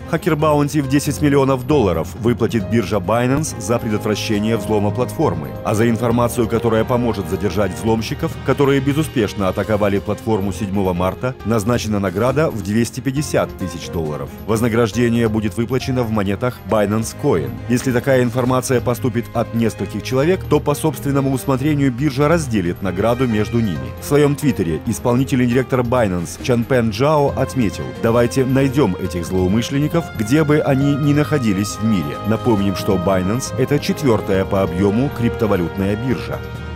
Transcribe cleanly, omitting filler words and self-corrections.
Хакер-баунти в $10 миллионов выплатит биржа Binance за предотвращение взлома платформы, а за информацию, которая поможет задержать взломщиков, которые безуспешно атаковали платформу 7 марта, назначена награда в $250 тысяч. Вознаграждение будет выплачено в монетах Binance Coin. Если такая информация поступит от нескольких человек, то по собственному усмотрению биржа разделит награду между ними. В своем твиттере исполнительный директор Binance Чанпен Джао отметил: «Давайте найдем этих злоумышленников, где бы они ни находились в мире». Напомним, что Binance — это 4-я по объему криптовалютная биржа.